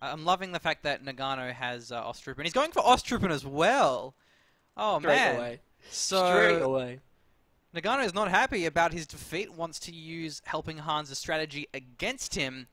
I'm loving the fact that Nagano has Ostrupen. He's going for Ostrupen as well. Oh Straight man. away. Straight So away. Nagano is not happy about his defeat, wants to use Helping Hans' strategy against him.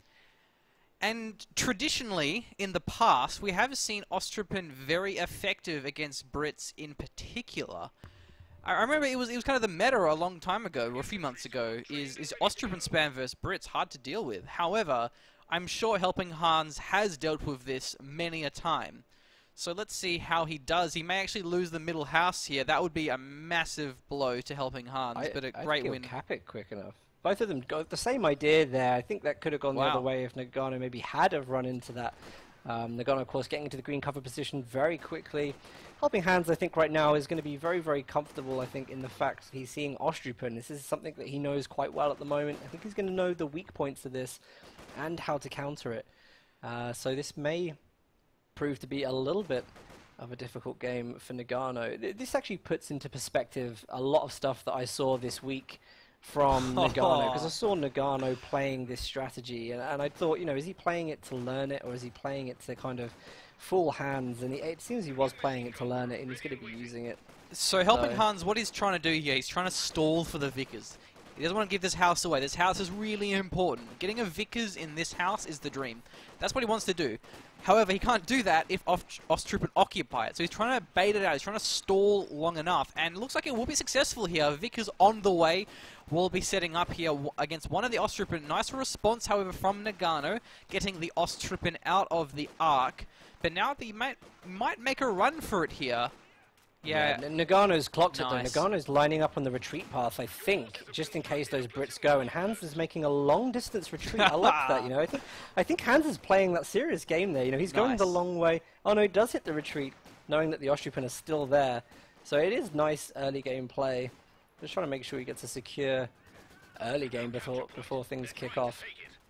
And traditionally, in the past, we have seen Ostrupen very effective against Brits in particular. I remember it was kind of the meta a long time ago, or a few months ago, is Ostrupen spam versus Brits hard to deal with. However, I'm sure Helping Hans has dealt with this many a time. So let's see how he does. He may actually lose the middle house here. That would be a massive blow to Helping Hans, but a I great think win. he'll cap it quick enough. Both of them got the same idea there. I think that could have gone the other Wow. way if Nagano maybe had have run into that. Nagano, of course, getting into the green cover position very quickly. Helping Hands, I think, right now is going to be very, very comfortable, I think, in the fact he's seeing Ostrupen. This is something that he knows quite well at the moment. I think he's going to know the weak points of this and how to counter it. So this may prove to be a little bit of a difficult game for Nagano. This actually puts into perspective a lot of stuff that I saw this week from Nagano, because I saw Nagano playing this strategy, and I thought, you know, is he playing it to learn it, or is he playing it to kind of fool Hands? And it seems he was playing it to learn it, and he's going to be using it. So Helping Hans, what he's trying to do here, he's trying to stall for the Vickers. He doesn't want to give this house away. This house is really important. Getting a Vickers in this house is the dream. That's what he wants to do. However, he can't do that if Ostrupen occupy it. So he's trying to bait it out. He's trying to stall long enough. And it looks like it will be successful here. Vickers on the way will be setting up here against one of the Ostrupen. Nice response, however, from Nagano, getting the Ostrupen out of the arc. But now he might make a run for it here. Yeah. Nagano's clocked Nice. it though. Nagano's lining up on the retreat path, I think, just in case those Brits go. And Hans is making a long distance retreat. I like that, you know. I think Hans is playing that serious game there. You know, he's going the Nice. long way. Oh no, he does hit the retreat, knowing that the Ostrupen is still there. So it is nice early game play. Just trying to make sure he gets a secure early game before things kick off.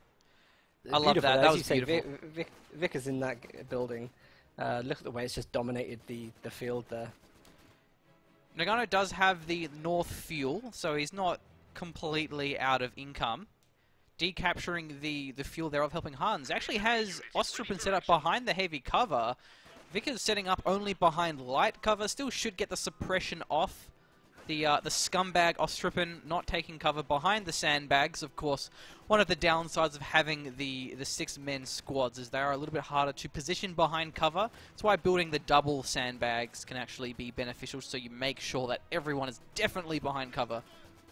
I love Beautiful. that. As That you was say, beautiful. Vic is in that building. Look at the way it's just dominated the field there. Nagano does have the North fuel, so he's not completely out of income. Decapturing the fuel there of Helping Hans. Actually has Ostrupen set up behind the heavy cover. Vickers setting up only behind light cover. Still should get the suppression off. The scumbag Ostrupen not taking cover behind the sandbags. Of course, one of the downsides of having the 6-men squads is they are a little bit harder to position behind cover. That's why building the double sandbags can actually be beneficial, so you make sure that everyone is definitely behind cover.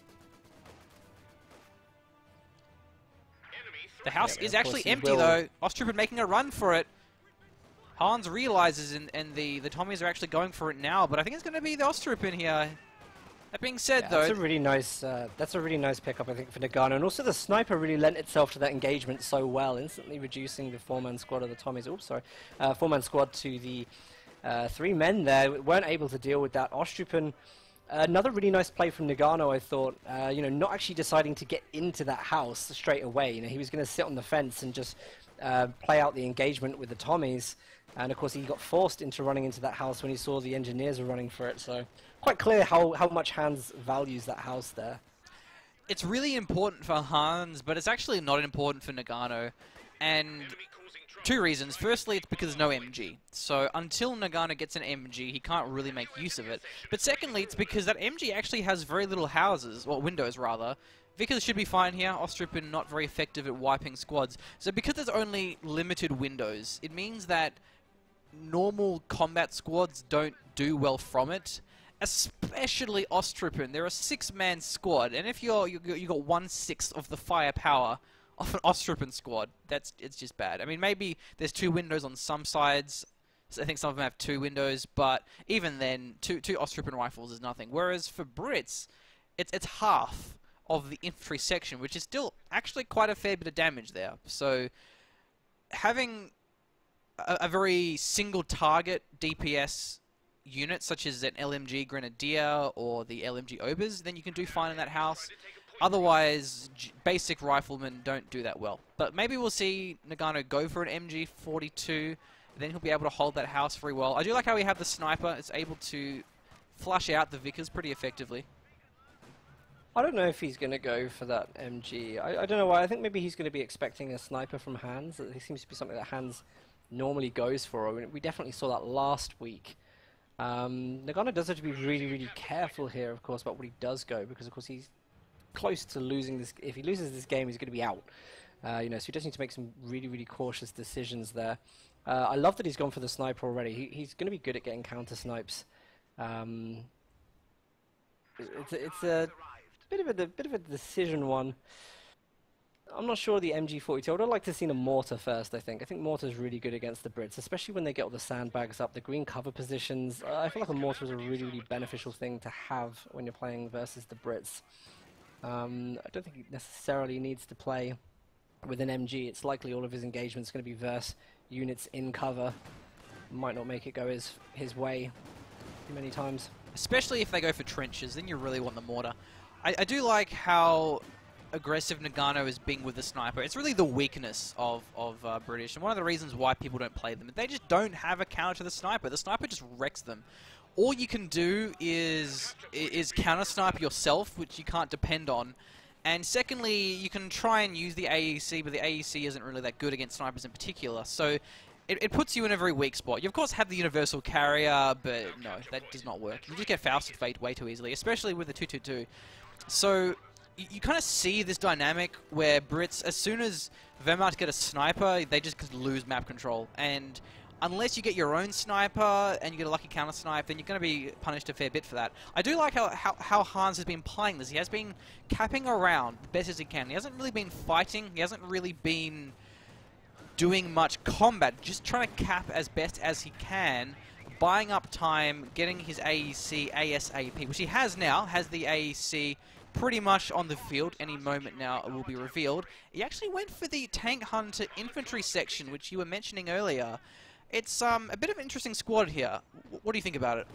The house is actually empty though. Ostrupen making a run for it. Hans realizes and the Tommies are actually going for it now, but I think it's going to be the Ostrupen here. That being said, though, that's a really nice pickup, I think, for Nagano, and also the sniper really lent itself to that engagement so well, instantly reducing the 4-man squad of the Tommies. Oops, sorry, 4-man squad to the 3 men there. Weren't able to deal with that. Ostrupen, another really nice play from Nagano, I thought. You know, not actually deciding to get into that house straight away. You know, he was going to sit on the fence and just play out the engagement with the Tommies. And of course, he got forced into running into that house when he saw the engineers were running for it. So quite clear how much Hans values that house there. it's really important for Hans, but it's actually not important for Nagano. And 2 reasons. Firstly, it's because there's no MG. So until Nagano gets an MG, he can't really make use of it. But secondly, it's because that MG actually has very little houses, well, windows rather. Vickers should be fine here. Ostrupen not very effective at wiping squads. So because there's only limited windows, it means that normal combat squads don't do well from it. Especially Ostrupen. They're a 6-man squad, and if you got 1/6 of the firepower of an Ostrupen squad, it's just bad. I mean, maybe there's 2 windows on some sides. So I think some of them have 2 windows, but even then, two Ostrupen rifles is nothing. Whereas for Brits, it's half of the infantry section, which is still actually quite a fair bit of damage there. So having a very single target DPS unit, such as an LMG Grenadier or the LMG Obers, then you can do fine in that house. Otherwise, basic riflemen don't do that well. But maybe we'll see Nagano go for an MG42, then he'll be able to hold that house very well. I do like how we have the sniper. It's able to flush out the Vickers pretty effectively. I don't know if he's going to go for that MG. I don't know why. I think maybe he's going to be expecting a sniper from Hans. It seems to be something that Hans normally goes for. I mean, we definitely saw that last week. Nagano does have to be really, really careful here, of course, about what he does go, because of course he's close to losing this. If he loses this game, he's going to be out. You know, so he does need to make some really, really cautious decisions there. I love that he's gone for the sniper already. He's going to be good at getting counter snipes. It's a bit of a decision one. I'm not sure the MG42. I would have liked to have seen a mortar first, I think. I think mortar's really good against the Brits, especially when they get all the sandbags up, the green cover positions. I feel like a mortar is a really, really beneficial thing to have when you're playing versus the Brits. I don't think he necessarily needs to play with an MG. It's likely all of his engagements going to be versus units in cover. Might not make it go his way many times. Especially if they go for trenches, then you really want the mortar. I do like how aggressive Nagano is being with the sniper. It's really the weakness of British, and one of the reasons why people don't play them. They just don't have a counter to the sniper. The sniper just wrecks them. All you can do is counter snipe yourself, which you can't depend on. And secondly, you can try and use the AEC, but the AEC isn't really that good against snipers in particular. So it puts you in a very weak spot. You of course have the universal carrier, but no, that does not work. You just get Fausted way too easily, especially with the 222. So you kind of see this dynamic where Brits, as soon as Wehrmacht get a sniper, they just lose map control. And unless you get your own sniper and you get a lucky counter snipe, then you're going to be punished a fair bit for that. I do like how Hans has been playing this. He has been capping around the best as he can. He hasn't really been fighting. He hasn't really been doing much combat. Just trying to cap as best as he can, buying up time, getting his AEC ASAP, which he has now, has the AEC pretty much on the field. Any moment now it will be revealed. He actually went for the Tank Hunter infantry section, which you were mentioning earlier. It's a bit of an interesting squad here. What do you think about it?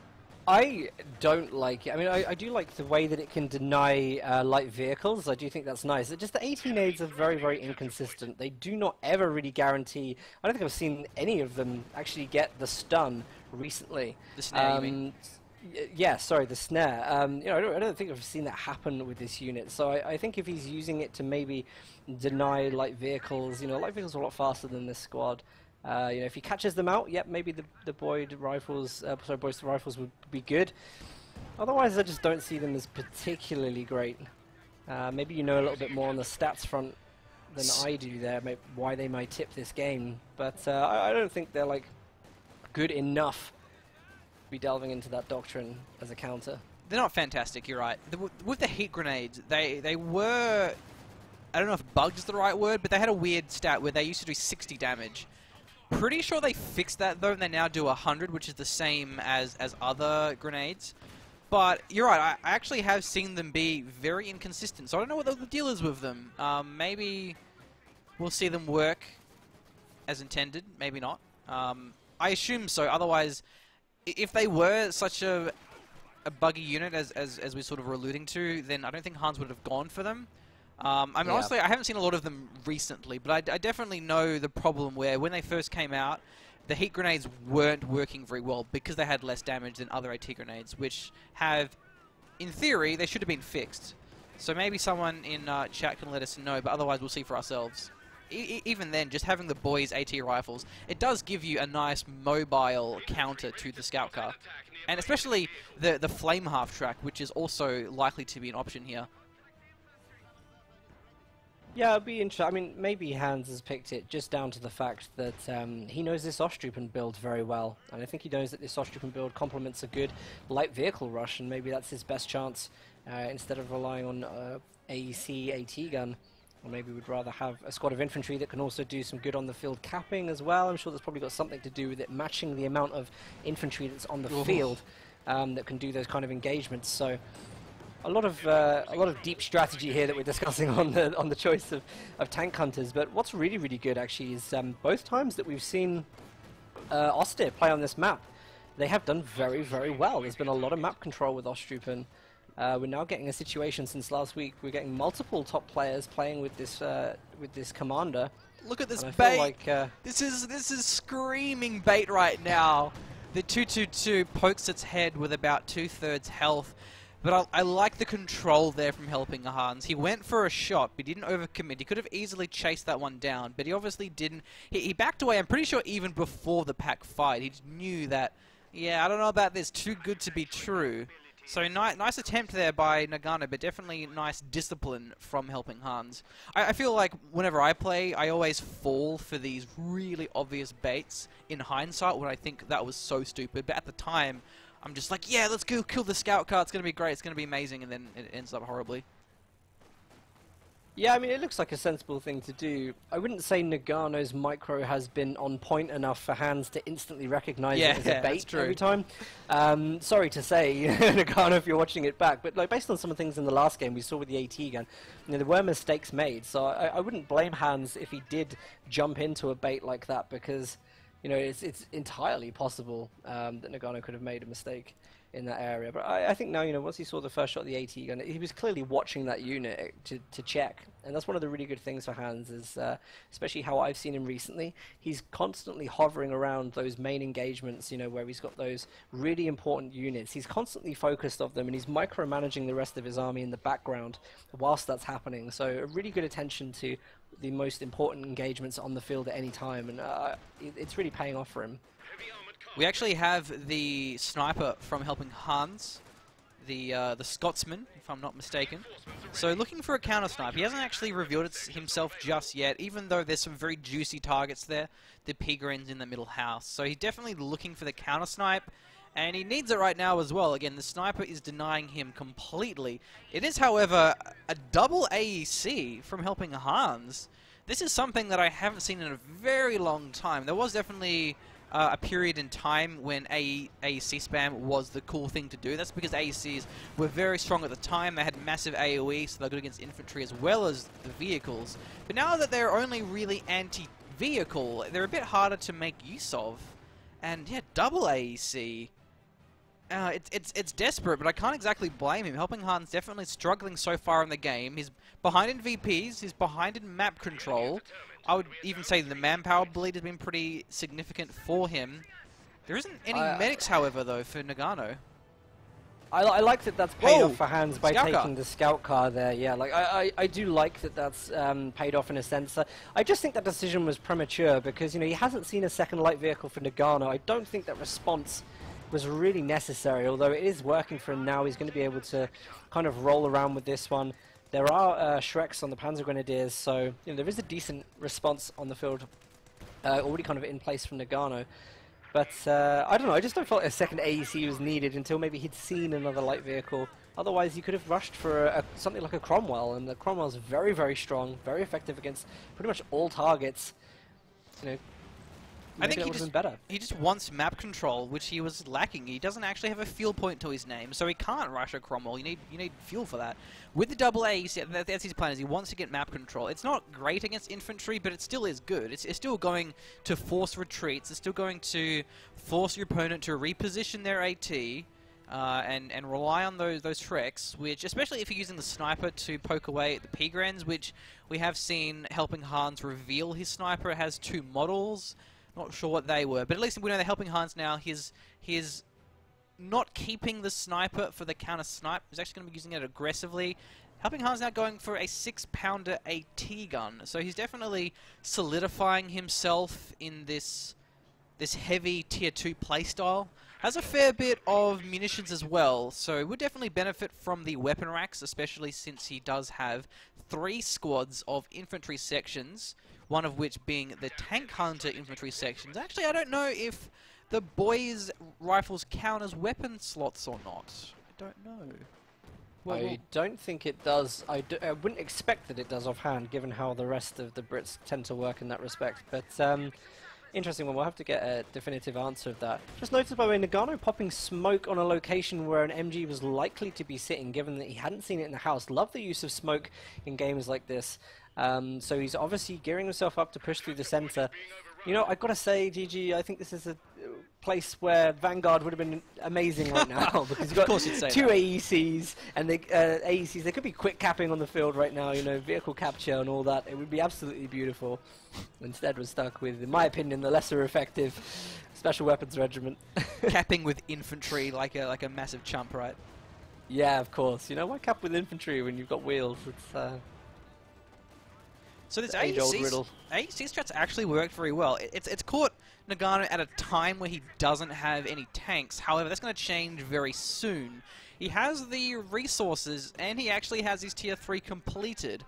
I don't like it. I mean, I do like the way that it can deny light vehicles. I do think that's nice. Just the 18As are very, very inconsistent. They do not ever really guarantee... I don't think I've seen any of them actually get the stun recently. The snare, you mean? Yeah, sorry, the snare. You know, I don't think I've seen that happen with this unit. So I think if he's using it to maybe deny light vehicles, you know, light vehicles are a lot faster than this squad. You know, if he catches them out, yep, maybe the Boyd rifles, Boyd's rifles would be good. Otherwise, I just don't see them as particularly great. Maybe you know a little bit more on the stats front than I do there, why they might tip this game. But I don't think they're like good enough to be delving into that doctrine as a counter. They're not fantastic, you're right. With the heat grenades, they were... I don't know if bugged is the right word, but they had a weird stat where they used to do 60 damage. Pretty sure they fixed that though, and they now do 100, which is the same as other grenades. But you're right, I actually have seen them be very inconsistent, so I don't know what the deal is with them. Maybe we'll see them work as intended, maybe not. I assume so, otherwise, if they were such a buggy unit as we sort of were alluding to, then I don't think Hans would have gone for them. I mean, yeah. Honestly, I haven't seen a lot of them recently, but I definitely know the problem where when they first came out, the heat grenades weren't working very well because they had less damage than other AT grenades, which have, in theory, they should have been fixed. So maybe someone in chat can let us know, but otherwise we'll see for ourselves. Even then, just having the boys' AT rifles, it does give you a nice mobile counter to the scout car. And especially the flame half-track, which is also likely to be an option here. Yeah, it'd be interesting. I mean, maybe Hans has picked it just down to the fact that he knows this Ostrupen build very well. And I think he knows that this Ostrupen build complements a good light vehicle rush, and maybe that's his best chance instead of relying on AEC AT gun. Or maybe we'd rather have a squad of infantry that can also do some good on the field capping as well. I'm sure that's probably got something to do with it matching the amount of infantry that's on the field that can do those kind of engagements. So a lot of deep strategy here that we're discussing on the choice of tank hunters. But what's really, really good actually is both times that we've seen Oster play on this map, they have done very, very well. There's been a lot of map control with Ostrupen. We're now getting a situation since last week. We're getting multiple top players playing with this commander. Look at this bait! Like, this is screaming bait right now. The 222 pokes its head with about 2/3 health. But I like the control there from Helping Hans. He went for a shot, but he didn't overcommit. He could have easily chased that one down, but he obviously didn't. He backed away, I'm pretty sure even before the pack fight. He just knew that, yeah, I don't know about this, too good to be true. So nice attempt there by Nagano, but definitely nice discipline from Helping Hans. I feel like whenever I play, I always fall for these really obvious baits in hindsight when I think that was so stupid. But at the time, I'm just like, yeah, let's go kill the scout car. It's going to be great. It's going to be amazing. And then it ends up horribly. Yeah, I mean, it looks like a sensible thing to do. I wouldn't say Nagano's micro has been on point enough for Hans to instantly recognize it as a bait every time. Sorry to say, Nagano, if you're watching it back, but like based on some of the things in the last game we saw with the AT gun, you know, there were mistakes made. So I wouldn't blame Hans if he did jump into a bait like that, because you know it's entirely possible that Nagano could have made a mistake in that area. But I think now, you know, once he saw the first shot of the AT gun, he was clearly watching that unit to check. And that's one of the really good things for Hans, is especially how I've seen him recently. He's constantly hovering around those main engagements, you know, where he's got those really important units. He's constantly focused on them, and he's micromanaging the rest of his army in the background whilst that's happening. So a really good attention to the most important engagements on the field at any time, and it's really paying off for him. We actually have the sniper from Helping Hans, the Scotsman, if I'm not mistaken. So looking for a counter snipe. He hasn't actually revealed himself just yet, even though there's some very juicy targets there. The Pigrins in the middle house. So he's definitely looking for the counter snipe, and he needs it right now as well. Again, the sniper is denying him completely. It is, however, a double AEC from Helping Hans. This is something that I haven't seen in a very long time. There was definitely a period in time when AEC spam was the cool thing to do. That's because AECs were very strong at the time. They had massive AoE, so they're good against infantry as well as the vehicles. But now that they're only really anti-vehicle, they're a bit harder to make use of. And yeah, double AEC. It's desperate, but I can't exactly blame him. Helping Hans definitely struggling so far in the game. He's behind in VPs, he's behind in map control. I would even say the manpower bleed has been pretty significant for him. There isn't any medics, however, though, for Nagano. I like that that's paid off for Hans by Scout car. taking the scout car there. Yeah, like I do like that that's paid off in a sense. I just think that decision was premature because, you know, he hasn't seen a second light vehicle for Nagano. I don't think that response was really necessary, although it is working for him now. He's going to be able to kind of roll around with this one. There are Shreks on the Panzer Grenadiers, so you know, there is a decent response on the field already kind of in place from Nagano. But I don't know, I just don't feel like a second AEC was needed until maybe he'd seen another light vehicle. Otherwise, he could have rushed for something like a Cromwell, and the Cromwell's very, very strong, very effective against pretty much all targets. You know, I think he just wants map control, which he was lacking. He doesn't actually have a fuel point to his name, so he can't rush a Cromwell. You need fuel for that. With the double AEC, that's his plan, is he wants to get map control. It's not great against infantry, but it still is good. It's still going to force retreats. It's still going to force your opponent to reposition their AT and rely on those Shreks, which, especially if you're using the sniper to poke away at the Pigrens, which we have seen Helping Hans reveal his sniper. It has 2 models. Not sure what they were, but at least we know they're Helping Hans now. He's not keeping the sniper for the counter snipe. He's actually going to be using it aggressively. Helping Hans now going for a 6-pounder AT gun. So he's definitely solidifying himself in this heavy tier 2 playstyle. Has a fair bit of munitions as well, so would definitely benefit from the weapon racks, especially since he does have 3 squads of infantry sections, one of which being the Tank Hunter infantry sections. Actually, I don't know if the boys' rifles count as weapon slots or not. I don't know. Well, I don't think it does. I wouldn't expect that it does offhand, given how the rest of the Brits tend to work in that respect. But interesting one. We'll have to get a definitive answer of that. Just noticed, by the way, Nagano popping smoke on a location where an MG was likely to be sitting, given that he hadn't seen it in the house. Love the use of smoke in games like this. So he's obviously gearing himself up to push through the center. You know, I've got to say, GG, I think this is a place where Vanguard would have been amazing right now, because you've got 2 AECs, and AECs, they could be quick capping on the field right now, you know, vehicle capture and all that. It would be absolutely beautiful. Instead, we're stuck with, in my opinion, the lesser effective Special Weapons Regiment. Capping with infantry like a massive chump, right? Yeah, of course. You know, why cap with infantry when you've got wheels? It's So this the age-old riddle. AEC strats actually worked very well. It's caught Nagano at a time where he doesn't have any tanks. However, that's going to change very soon. He has the resources, and he actually has his tier 3 completed.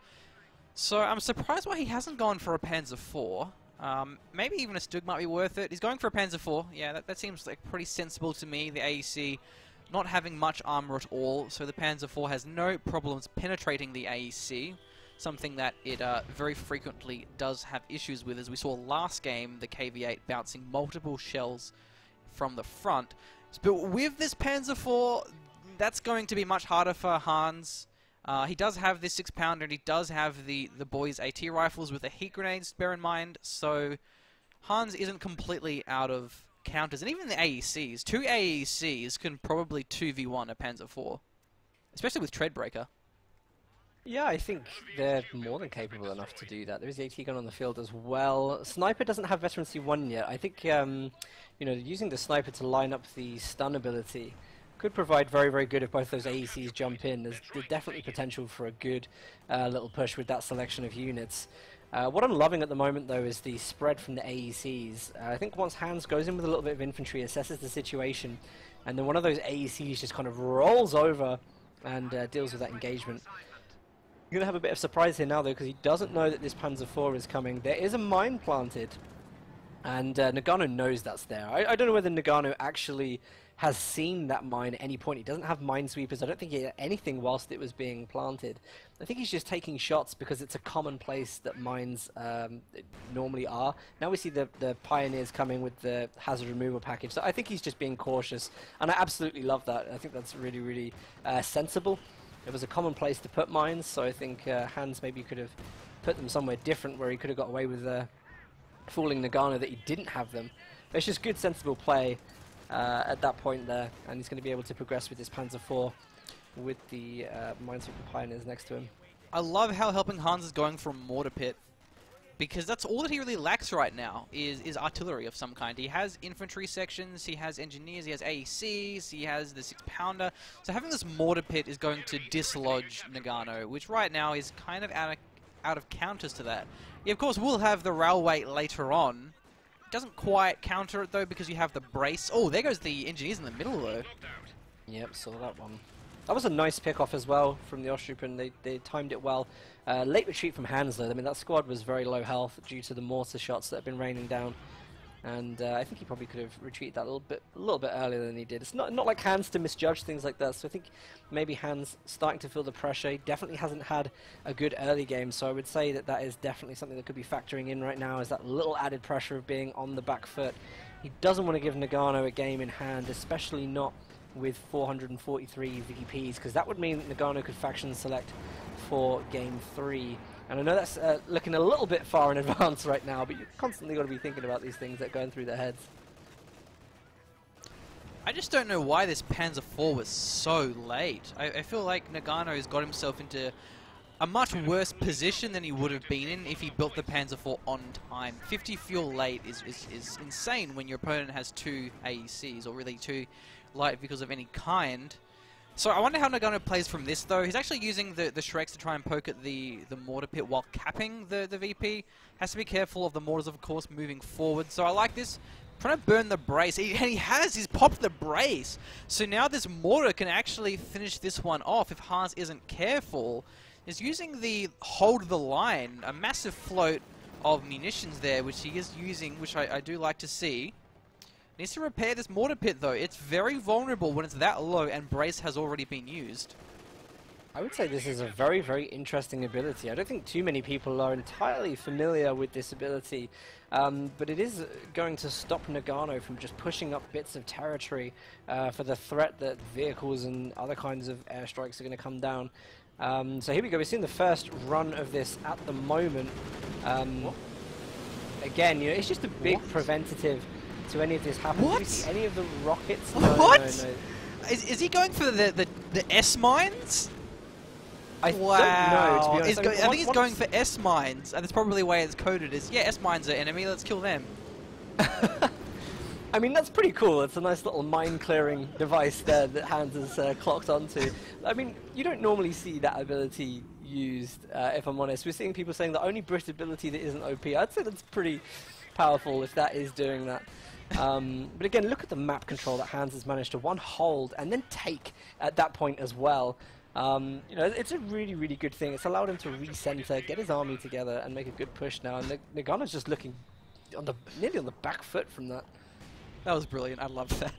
So I'm surprised why he hasn't gone for a Panzer IV. Maybe even a Stug might be worth it. He's going for a Panzer IV. Yeah, that seems like pretty sensible to me. The AEC not having much armor at all, so the Panzer IV has no problems penetrating the AEC. Something that it very frequently does have issues with, as we saw last game, the KV-8 bouncing multiple shells from the front. But with this Panzer IV, that's going to be much harder for Hans. He does have this 6-pounder, and he does have the boys' AT rifles with the heat grenades, bear in mind, so Hans isn't completely out of counters. And even the AECs, 2 AECs can probably 2v1 a Panzer IV, especially with Treadbreaker. Yeah, I think they're more than capable enough to do that. There is the AT gun on the field as well. Sniper doesn't have veterancy 1 yet. I think, you know, using the Sniper to line up the stun ability could provide very, very good if both those AECs jump in. There's definitely potential for a good little push with that selection of units. What I'm loving at the moment, though, is the spread from the AECs. I think once Hans goes in with a little bit of infantry, assesses the situation, and then one of those AECs just kind of rolls over and deals with that engagement. You're going to have a bit of surprise here now, though, because he doesn't know that this Panzer IV is coming. There is a mine planted, and Nagano knows that's there. I don't know whether Nagano actually has seen that mine at any point. He doesn't have minesweepers. I don't think he had anything whilst it was being planted. I think he's just taking shots because it's a common place that mines normally are. Now we see the Pioneers coming with the hazard removal package, so I think he's just being cautious, and I absolutely love that. I think that's really, really sensible. It was a common place to put mines, so I think Hans maybe could have put them somewhere different where he could have got away with fooling Nagano that he didn't have them. But it's just good, sensible play at that point there, and he's going to be able to progress with his Panzer IV with the Minesweeper Pioneers next to him. I love how helping Hans is going for a mortar pit, because that's all that he really lacks right now is artillery of some kind. He has infantry sections, he has engineers, he has AECs, he has the 6-pounder. So having this mortar pit is going to dislodge Nagano, which right now is kind of out of counters to that. Yeah, of course, we'll have the railway later on. It doesn't quite counter it though, because you have the brace. Oh, there goes the engineers in the middle though. Yep, saw that one. That was a nice pick-off as well from the Ostrupen. They timed it well. Late retreat from Hans, though. I mean, that squad was very low health due to the mortar shots that have been raining down. And I think he probably could have retreated that a little bit earlier than he did. It's not like Hans to misjudge things like that. So I think maybe Hans starting to feel the pressure. He definitely hasn't had a good early game. So I would say that that is definitely something that could be factoring in right now, is that little added pressure of being on the back foot. He doesn't want to give Nagano a game in hand, especially not with 443 VPs, because that would mean that Nagano could faction select for game 3. And I know that's looking a little bit far in advance right now, but you've constantly got to be thinking about these things that are going through their heads. I just don't know why this Panzer IV was so late. I feel like Nagano has got himself into a much worse position than he would have been in if he built the Panzer IV on time. 50 fuel late is insane when your opponent has 2 AECs, or really 2 light vehicles of any kind. So I wonder how Nagano plays from this though. He's actually using the Shreks to try and poke at the mortar pit while capping the VP. Has to be careful of the mortars, of course, moving forward. So I like this. Trying to burn the brace. He's popped the brace. So now this mortar can actually finish this one off if Hans isn't careful. He's using the hold the line, a massive float of munitions there, which he is using, which I do like to see. Needs to repair this mortar pit though. It's very vulnerable when it's that low and brace has already been used. I would say this is a very, very interesting ability. I don't think too many people are entirely familiar with this ability, but it is going to stop Nagano from just pushing up bits of territory for the threat that vehicles and other kinds of airstrikes are going to come down. So here we go. We're seeing the first run of this at the moment. Again, you know, it's just a big preventative to any of this happening. Do you see any of the rockets? No, What? No, no. Is he going for the S mines? I don't know, to be honest. I think he's going for S mines, and that's probably the way it's coded. Is yeah, S mines are enemy. Let's kill them. I mean, that's pretty cool. It's a nice little mine-clearing device there that Hans has clocked onto. I mean, you don't normally see that ability used, if I'm honest. We're seeing people saying the only Brit ability that isn't OP. I'd say that's pretty powerful if that is doing that. But again, look at the map control that Hans has managed to hold and then take at that point as well. You know, it's a really, really good thing. It's allowed him to recenter, get his army together, and make a good push now. And Nagano's just looking nearly on the back foot from that. That was brilliant. I loved that.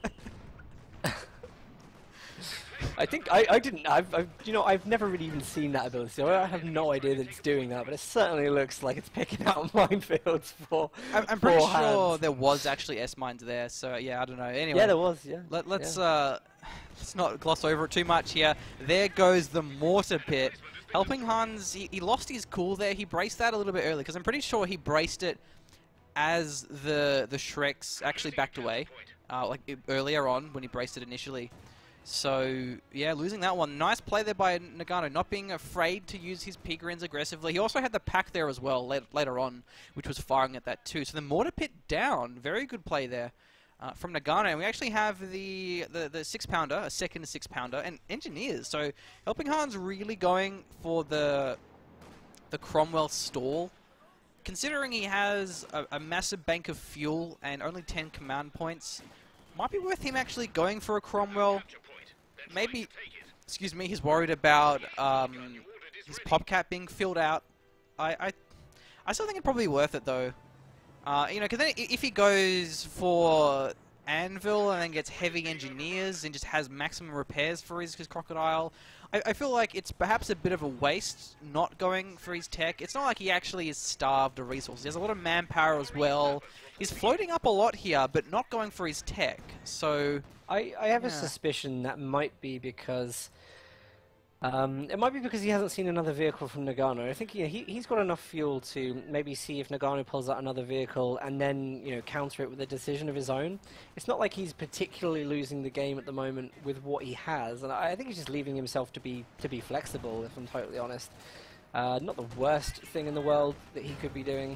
I think I've never really even seen that ability. So I have no idea that it's doing that, but it certainly looks like it's picking out minefields for. I'm pretty sure there was actually S mines there. So yeah, I don't know. Anyway, yeah, there was. Yeah. Let's not gloss over it too much here. There goes the mortar pit, helping Hans. He lost his cool there. He braced that a little bit early because I'm pretty sure he braced it as the Shreks actually backed away, earlier on when he braced it initially. So yeah, losing that one. Nice play there by Nagano, not being afraid to use his Pigrins aggressively. He also had the pack there as well later on, which was firing at that too. So the mortar pit down, very good play there from Nagano. And we actually have the 6-pounder, a second 6-pounder, and engineers. So helping Hans really going for the Cromwell stall. Considering he has a massive bank of fuel and only 10 command points, might be worth him actually going for a Cromwell. Maybe, excuse me, he's worried about his Popcat being filled out. I still think it's probably worth it though. You know, because then if he goes for Anvil and then gets heavy engineers and just has maximum repairs for his Crocodile, I feel like it's perhaps a bit of a waste not going for his tech. It's not like he actually is starved of resources. He has a lot of manpower as well. He's floating up a lot here, but not going for his tech. So I have a suspicion that might be because it might be because he hasn't seen another vehicle from Nagano. I think he's got enough fuel to maybe see if Nagano pulls out another vehicle and then counter it with a decision of his own. It's not like he's particularly losing the game at the moment with what he has, and I think he's just leaving himself to be flexible. If I'm totally honest, not the worst thing in the world that he could be doing.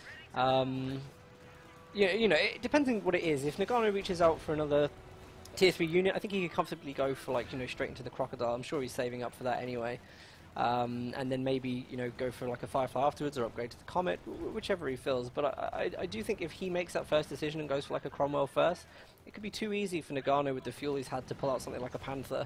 It depends on what it is. If Nagano reaches out for another Tier 3 unit, I think he could comfortably go for straight into the Crocodile. I'm sure he's saving up for that anyway. And then maybe go for like a Firefly afterwards or upgrade to the Comet, whichever he feels. But I do think if he makes that first decision and goes for like a Cromwell first, it could be too easy for Nagano with the fuel he's had to pull out something like a Panther.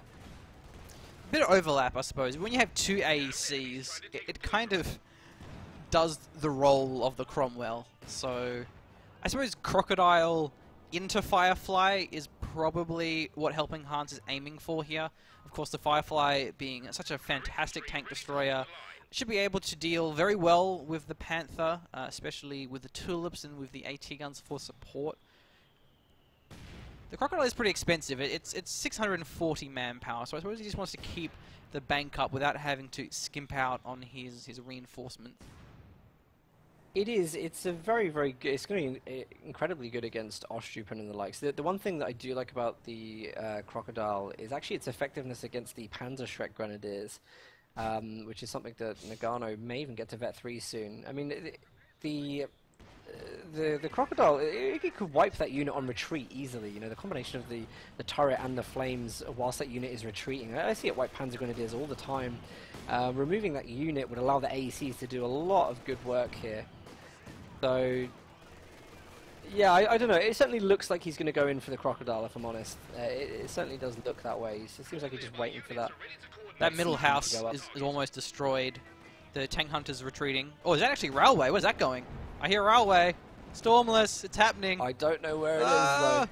A bit of overlap, I suppose. When you have two AECs, it kind of does the role of the Cromwell. So I suppose Crocodile into Firefly is probably what Helping Hans is aiming for here. Of course, the Firefly being such a fantastic tank destroyer should be able to deal very well with the Panther, especially with the Tulips and with the AT guns for support. The Crocodile is pretty expensive. It's 640 manpower, so I suppose he just wants to keep the bank up without having to skimp out on his reinforcement. It is. It's a very, very good. It's going to be incredibly good against Ostrupen and the likes. The one thing that I do like about the Crocodile is actually its effectiveness against the Panzerschreck Grenadiers, which is something that Nagano may even get to Vet 3 soon. I mean, the Crocodile, it could wipe that unit on retreat easily. The combination of the turret and the flames whilst that unit is retreating. I see it wipe Panzer Grenadiers all the time. Removing that unit would allow the AECs to do a lot of good work here. So, yeah, I don't know. It certainly looks like he's going to go in for the Crocodile, if I'm honest. It certainly does look that way. It seems like he's just waiting for that. That middle house is almost destroyed. The tank hunter's retreating. Oh, is that actually Railway? Where's that going? I hear Railway. Stormless. It's happening. I don't know where it is, though.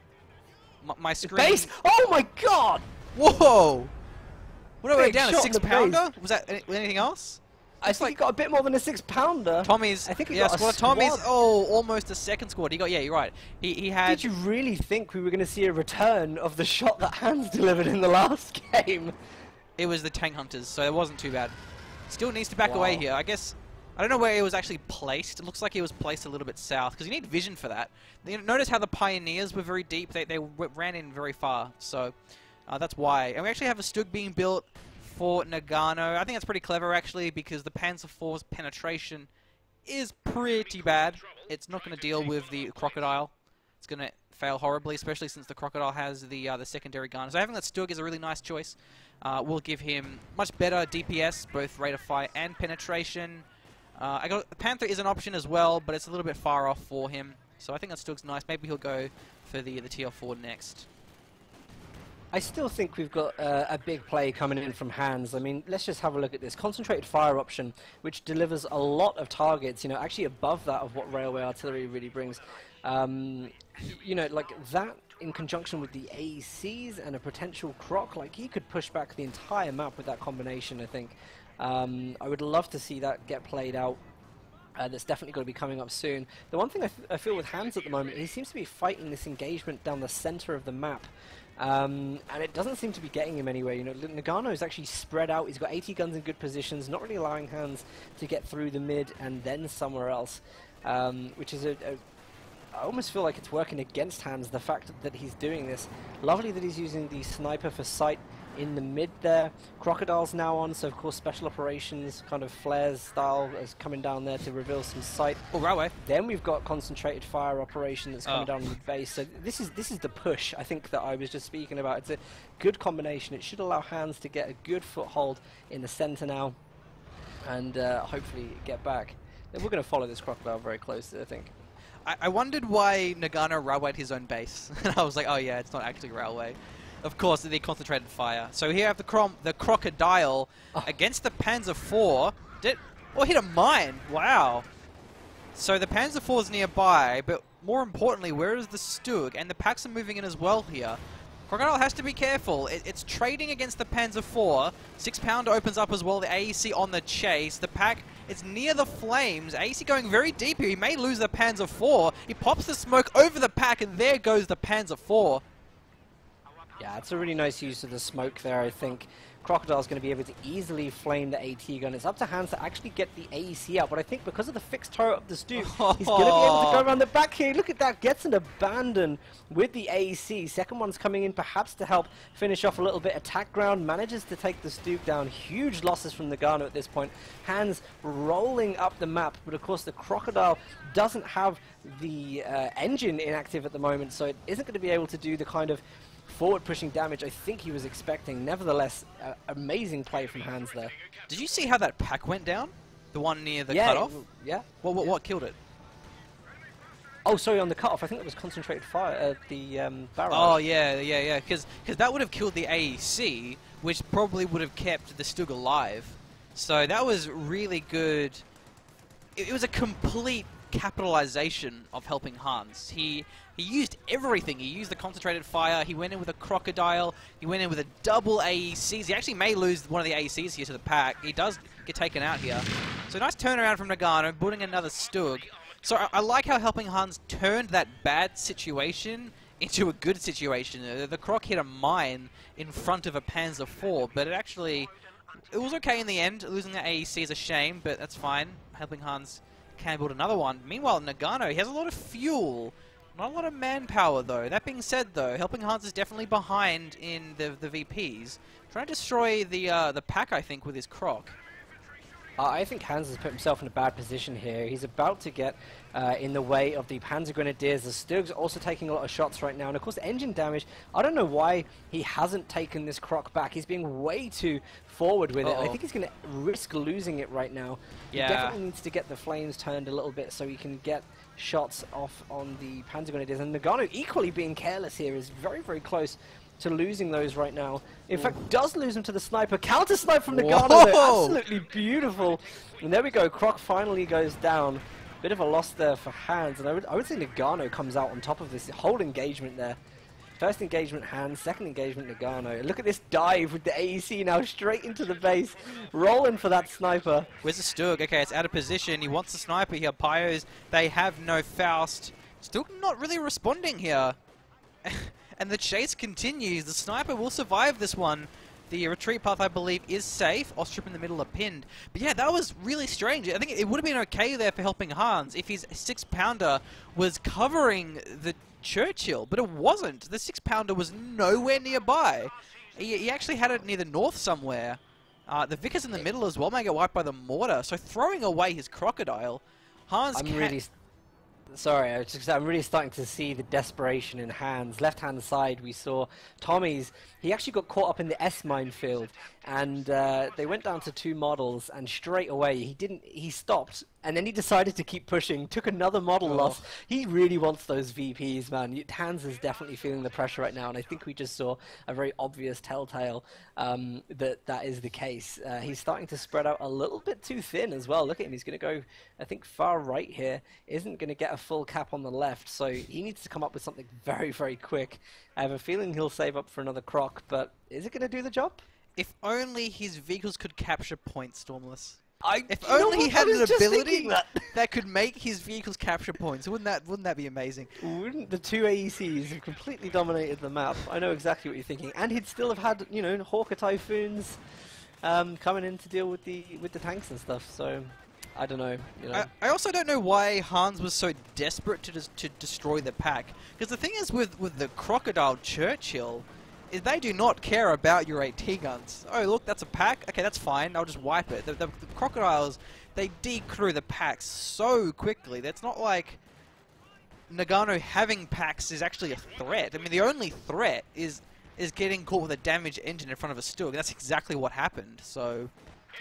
My screen. Base! Oh my god! Whoa! What are we down? A Shot in the 6-pounder? Was that anything else? I think he got a bit more than a 6-pounder. Tommy's. I think he got got a Tommy's. squad. Oh, almost a second squad. He got. Yeah, you're right. He had. Did you really think we were going to see a return of the shot that Hans delivered in the last game? It was the tank hunters, so it wasn't too bad. Still needs to back away here. I guess. I don't know where it was actually placed. It looks like it was placed a little bit south because you need vision for that. Notice how the pioneers were very deep. They ran in very far. So that's why. And we actually have a Stug being built for Nagano. I think that's pretty clever actually because the Panzer IV's penetration is pretty bad. It's not going to deal with the Crocodile. it's going to fail horribly, especially since the Crocodile has the secondary gun. So having that Stug is a really nice choice. Will give him much better DPS, both rate of fire and penetration. Panther is an option as well, but it's a little bit far off for him. So I think that Stug's nice. Maybe he'll go for the TL4 next. I still think we've got a big play coming in from Hans. I mean, let's just have a look at this. Concentrated fire option, which delivers a lot of targets, you know, actually above that of what Railway Artillery really brings. You know, like that in conjunction with the AECs and a potential Croc, like he could push back the entire map with that combination, I think. I would love to see that get played out. That's definitely going to be coming up soon. The one thing I feel with Hans at the moment, he seems to be fighting this engagement down the center of the map. And it doesn't seem to be getting him anywhere. You know, Nagano is actually spread out. He's got 80 guns in good positions, not really allowing Hans to get through the mid and then somewhere else, which is I almost feel like it's working against Hans, the fact that he's doing this. Lovely that he's using the sniper for sight in the mid there. Crocodile's now on, so of course special operations, kind of flares style is coming down there to reveal some sight. Oh, Railway. Then we've got concentrated fire operation that's coming down on the base. So this is the push, I think, that I was just speaking about. It's a good combination. It should allow Hans to get a good foothold in the center now and hopefully get back. And we're going to follow this Crocodile very closely, I think. I wondered why Nagano railwayed his own base. And I was like, oh yeah, it's not actually Railway. Of course, the concentrated fire. So here I have the Crocodile against the Panzer IV. Hit a mine. Wow. So the Panzer IV is nearby, but more importantly, where is the Stug? And the packs are moving in as well here. Crocodile has to be careful. It's trading against the Panzer IV. 6-pounder opens up as well. The AEC on the chase. The pack is near the flames. AEC going very deep here. He may lose the Panzer IV. He pops the smoke over the pack, and there goes the Panzer IV. Yeah, it's a really nice use of the smoke there, I think. Crocodile's going to be able to easily flame the AT gun. It's up to Hans to actually get the AEC out, but I think because of the fixed turret up the Stug, he's going to be able to go around the back here. Look at that, gets an abandon with the AEC. Second one's coming in perhaps to help finish off a little bit. Attack ground, manages to take the Stug down. Huge losses from Nagano at this point. Hans rolling up the map, but of course the Crocodile doesn't have the engine inactive at the moment, so it isn't going to be able to do the kind of forward-pushing damage I think he was expecting. Nevertheless, amazing play from Hans there. Did you see how that pack went down? The one near the cutoff? Yeah. What killed it? Oh, sorry, on the cutoff. I think it was concentrated fire, the barrage. Oh, yeah. Because that would have killed the AEC, which probably would have kept the Stug alive. So that was really good. It was a complete capitalization of helping Hans. He used everything. He used the concentrated fire. He went in with a Crocodile. He went in with a double AECs. He actually may lose one of the AECs here to the pack. He does get taken out here. So nice turnaround from Nagano, building another Stug. So I like how helping Hans turned that bad situation into a good situation. The Croc hit a mine in front of a Panzer IV, but it was okay in the end. Losing the AEC is a shame, but that's fine. Helping Hans can build another one. Meanwhile, Nagano, he has a lot of fuel. Not a lot of manpower, though. That being said, though, Helping Hans is definitely behind in the VPs. Trying to destroy the pack, I think, with his Croc. I think Hans has put himself in a bad position here. He's about to get in the way of the Panzer Grenadiers. The Stug's also taking a lot of shots right now. And of course, engine damage. I don't know why he hasn't taken this Croc back. He's being way too forward with it. I think he's going to risk losing it right now. Yeah. He definitely needs to get the flames turned a little bit so he can get shots off on the Panzer Grenadiers. And Nagano, equally being careless here, is very, very close to losing those right now. In fact, does lose them to the sniper. Counter snipe from Nagano, though. Absolutely beautiful. And there we go. Croc finally goes down. Bit of a loss there for Hans. And I would say Nagano comes out on top of this whole engagement there. First engagement Hans, second engagement Nagano. Look at this dive with the AEC now straight into the base. Rolling for that sniper. Where's the Stug? Okay, it's out of position. He wants the sniper here. Pyos, they have no Faust. Still not really responding here. And the chase continues. The sniper will survive this one. The retreat path, I believe, is safe. Ostrip in the middle are pinned. But yeah, that was really strange. I think it would have been okay there for helping Hans if his 6-pounder was covering the Churchill, but it wasn't. The 6-pounder was nowhere nearby. He actually had it near the north somewhere. The Vickers in the middle as well may get wiped by the mortar. So throwing away his Crocodile, Hans Sorry, I'm really starting to see the desperation in Hans. Left-hand side, we saw Tommy's. He actually got caught up in the S minefield, and they went down to 2 models, and straight away he stopped, and then he decided to keep pushing, took another model loss. He really wants those VPs, man. Hans is definitely feeling the pressure right now, and I think we just saw a very obvious telltale that is the case. He's starting to spread out a little bit too thin as well. Look at him, he's going to go, I think, far right here. Isn't going to get a full cap on the left, so he needs to come up with something very, very quick. I have a feeling he'll save up for another croc, but is it going to do the job? If only his vehicles could capture points, Stormless. If You know only he what? had I was an just ability thinking that. that could make his vehicles capture points. Wouldn't that be amazing? Wouldn't the 2 AECs have completely dominated the map? I know exactly what you're thinking, and he'd still have had, you know, Hawker Typhoons coming in to deal with the tanks and stuff. So I don't know. You know. I also don't know why Hans was so desperate to destroy the pack. Because the thing is with the Crocodile Churchill, is they do not care about your AT guns. Oh look, that's a pack. Okay, that's fine. I'll just wipe it. The Crocodiles, they decrew the packs so quickly. That's not like Nagano having packs is actually a threat. I mean, the only threat is getting caught with a damaged engine in front of a Stug. That's exactly what happened. So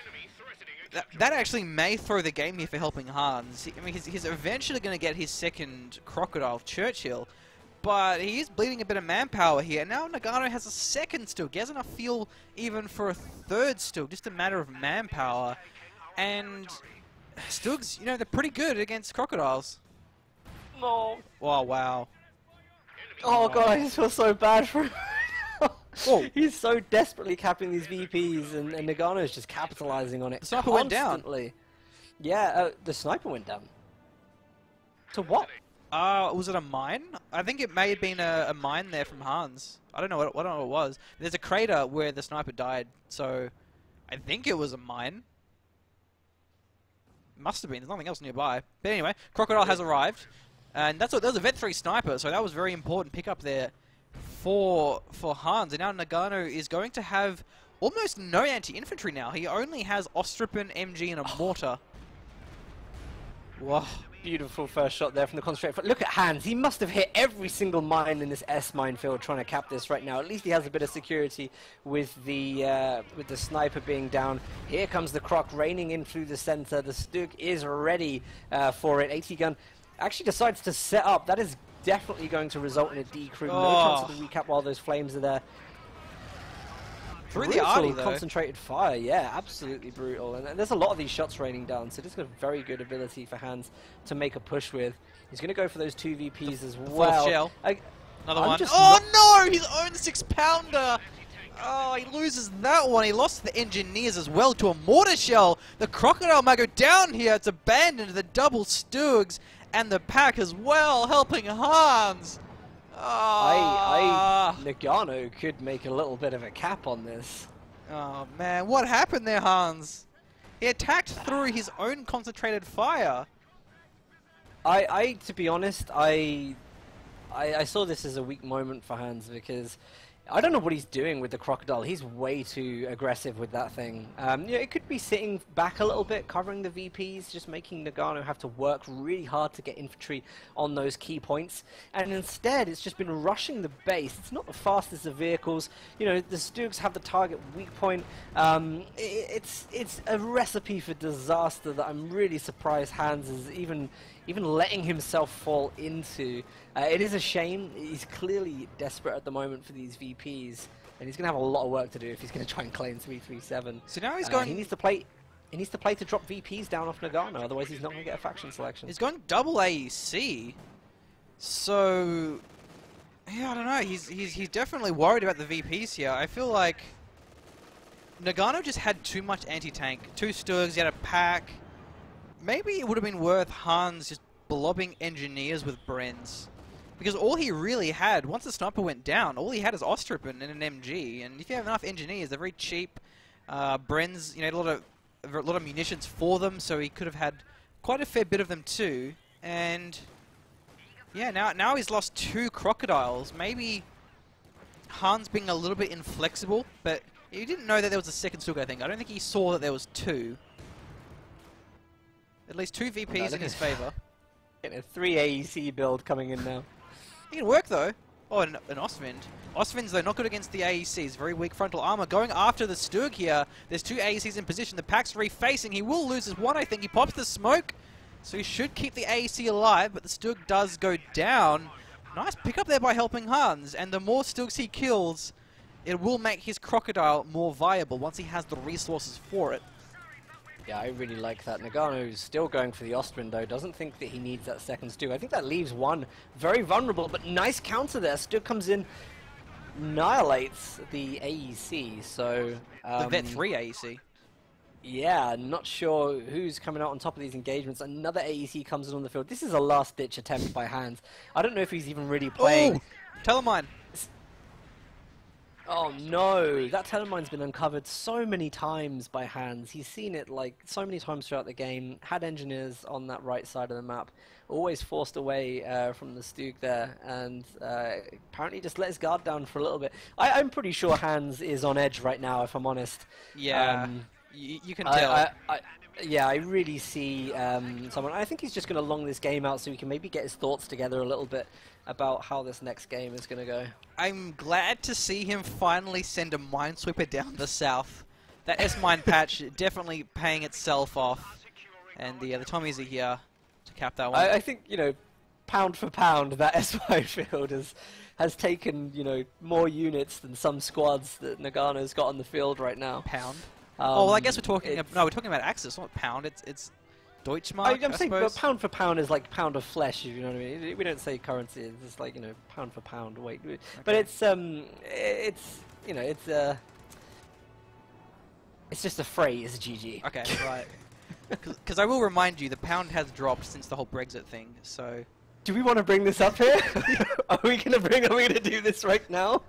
that actually may throw the game here for helping Hans. I mean, he's eventually going to get his second Crocodile Churchill, but he is bleeding a bit of manpower here. Now Nagano has a second Stug. He has enough fuel even for a third Stug, just a matter of manpower. And Stugs, you know, they're pretty good against Crocodiles. No. Oh, wow. Oh god, I just feel so bad for him. Whoa. He's so desperately capping these VPs, and Nagano is just capitalizing on it. The sniper went down. Constantly. Yeah, the sniper went down. To what? Was it a mine? I think it may have been a mine there from Hans. I don't know what it was. There's a crater where the sniper died, so I think it was a mine. Must have been. There's nothing else nearby. But anyway, Crocodile has arrived, and that was a Vet 3 sniper, so that was very important pickup there for Hans. And now Nagano is going to have almost no anti-infantry now. He only has Ostrippen, MG, and a mortar. Whoa. Beautiful first shot there from the concentrator. Look at Hans. He must have hit every single mine in this S minefield trying to cap this right now. At least he has a bit of security with the sniper being down. Here comes the Croc raining in through the center. The Stug is ready for it. AT gun actually decides to set up. That is definitely going to result in a decrew. No chance of the recap while those flames are there. Through the arty, though. Concentrated fire, yeah, absolutely brutal. And there's a lot of these shots raining down, so this is a very good ability for Hans to make a push with. He's going to go for those 2 VPs as well. Fourth shell. Another one. Oh no! His own 6-pounder! Oh, he loses that one. He lost the engineers as well to a mortar shell. The Crocodile might go down here. It's abandoned. The double Stugs and the pack as well, helping Hans. Nagano could make a little bit of a cap on this. Oh man, what happened there, Hans? He attacked through his own concentrated fire. To be honest, I saw this as a weak moment for Hans because I don't know what he's doing with the Crocodile. He's way too aggressive with that thing. Yeah, it could be sitting back a little bit, covering the VPs, just making Nagano have to work really hard to get infantry on those key points. And instead, it's just been rushing the base. It's not the fastest of vehicles. You know, the Stugs have the target weak point. It's a recipe for disaster that I'm really surprised Hans is even letting himself fall into. It is a shame. He's clearly desperate at the moment for these VPs, and he's going to have a lot of work to do if he's going to try and claim 337. So now he's going. He needs to play. He needs to play to drop VPs down off Nagano, otherwise he's not going to get a faction selection. He's going double AEC. So yeah, I don't know. He's definitely worried about the VPs here. I feel like Nagano just had too much anti-tank. 2 Stugs, he had a pack. Maybe it would have been worth Hans just blobbing engineers with Brenz. Because all he really had, once the sniper went down, all he had is Ostrippen and an MG. And if you have enough engineers, they're very cheap. Brenz, you know, a lot of munitions for them, so he could have had quite a fair bit of them too. And yeah, now he's lost 2 Crocodiles. Maybe Hans being a little bit inflexible, but he didn't know that there was a second Stug, I think. I don't think he saw that there was 2. At least 2 VPs in his favor. Getting a 3 AEC build coming in now. It can work though. Oh, and Ostwind. Ostwind's though not good against the AECs. Very weak frontal armor. Going after the Stug here. There's 2 AECs in position. The pack's refacing. He will lose his one, I think. He pops the smoke. So he should keep the AEC alive, but the Stug does go down. Nice pick up there by Helping Hans. And the more Stugs he kills, it will make his Crocodile more viable once he has the resources for it. Yeah, I really like that. Nagano's still going for the Ostwind, though. Doesn't think that he needs that second Stug. I think that leaves one very vulnerable, but nice counter there. Stug comes in, annihilates the AEC, so... the Vet 3 AEC. Yeah, not sure who's coming out on top of these engagements. Another AEC comes in on the field. This is a last-ditch attempt by Hans. I don't know if he's even really playing... Ooh, Telemine. Oh no, that Telemine's been uncovered so many times by Hans. He's seen it like so many times throughout the game. Had engineers on that right side of the map. Always forced away from the Stug there, and apparently just let his guard down for a little bit. I'm pretty sure Hans is on edge right now, if I'm honest. Yeah, you can tell. Yeah, I really see someone. I think he's just going to long this game out so he can maybe get his thoughts together a little bit about how this next game is going to go. I'm glad to see him finally send a Minesweeper down the south. That S-Mine patch definitely paying itself off. And the Tommies are here to cap that one. I think, you know, pound for pound, that S-Mine field has taken, you know, more units than some squads that Nagano's got on the field right now. Pound? Oh, well, I guess we're talking... no, we're talking about Axis, not pound. It's Deutschmark, I'm saying, suppose. but pound for pound is like pound of flesh, if you know what I mean. We don't say currency, it's just like, you know, pound for pound weight. Okay. But it's you know, it's just a phrase, GG. Okay, right. Because I will remind you, the pound has dropped since the whole Brexit thing, so... Do we want to bring this up here? Are we going to do this right now?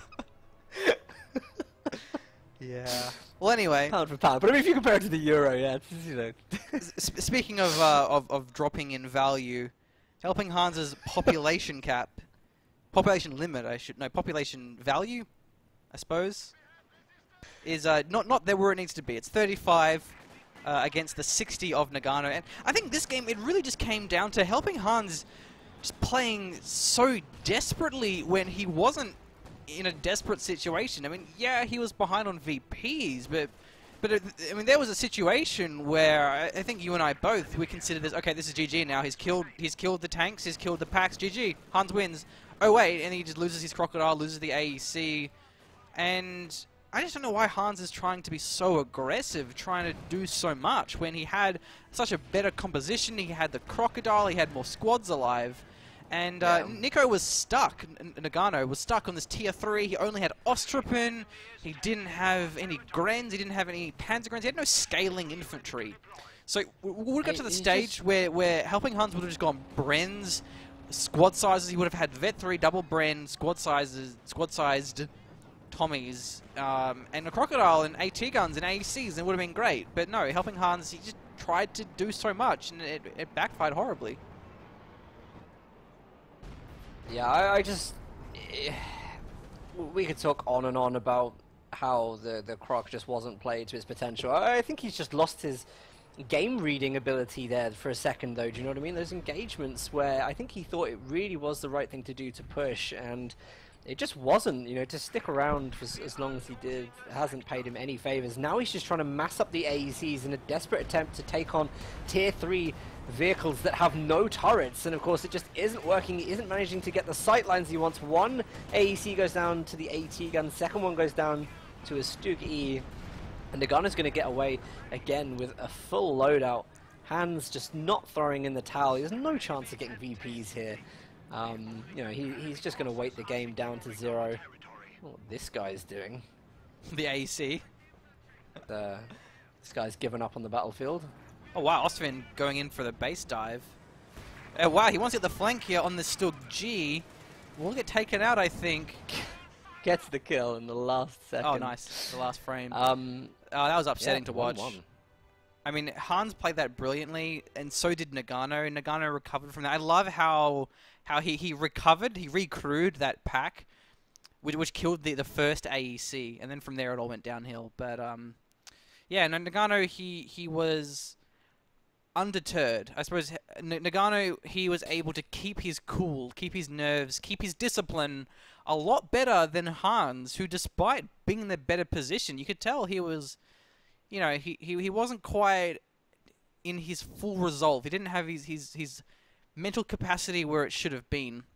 Yeah. Well, anyway. Pound for pound. But I mean, if you compare it to the euro, yeah, it's, you know. Speaking of dropping in value, Helping Hans's population cap, population limit, population value, I suppose, is not there where it needs to be. It's 35 against the 60 of Nagano, and I think this game it really just came down to Helping Hans just playing so desperately when he wasn't in a desperate situation. I mean, yeah, he was behind on VPs, but I mean, there was a situation where I think you and I both we considered this. Okay, this is GG now. He's killed the tanks. He's killed the packs. GG. Hans wins. Oh wait, and he just loses his Crocodile, loses the AEC, and I just don't know why Hans is trying to be so aggressive, trying to do so much when he had such a better composition. He had the Crocodile. He had more squads alive. And Nico was stuck, Nagano was stuck on this tier 3, he only had Ostrupen, he didn't have any Grens, he didn't have any Panzergrens, he had no scaling infantry. So we would have got to the stage where Helping Hans would have just gone Brens, squad sizes, he would have had Vet 3, double Bren, squad sized Tommies, and a Crocodile and AT guns and AECs, and it would have been great. But no, Helping Hans, he just tried to do so much, and it backfired horribly. Yeah, I just... we could talk on and on about how the Croc just wasn't played to his potential. I think he's just lost his game reading ability there for a second, though. Do you know what I mean? Those engagements where I think he thought it really was the right thing to do to push, and it just wasn't. You know, to stick around for as long as he did hasn't paid him any favors. Now he's just trying to mass up the AECs in a desperate attempt to take on tier 3 vehicles that have no turrets, and of course it just isn't working. He isn't managing to get the sight lines he wants. One AEC goes down to the AT gun, second one goes down to a Stug E, and Nagano's going to get away again with a full loadout. Hans just not throwing in the towel. He has no chance of getting VPs here. You know, he's just going to wait the game down to 0. What this guy's doing. The AEC. This guy's given up on the battlefield. Oh wow, Ostwind going in for the base dive. Oh wow, he wants to get the flank here on the Stug G. Will get taken out, I think. Gets the kill in the last second. Oh nice, the last frame. That was upsetting to watch. 1-1. I mean, Hans played that brilliantly, and so did Nagano. Nagano recovered from that. I love how he recovered, he recrewed that pack, which killed the first AEC, and then from there it all went downhill. But yeah, no, Nagano he was undeterred. I suppose Nagano, he was able to keep his cool, keep his nerves, keep his discipline a lot better than Hans, who, despite being in the better position, you could tell he was, you know, he wasn't quite in his full resolve. He didn't have his mental capacity where it should have been.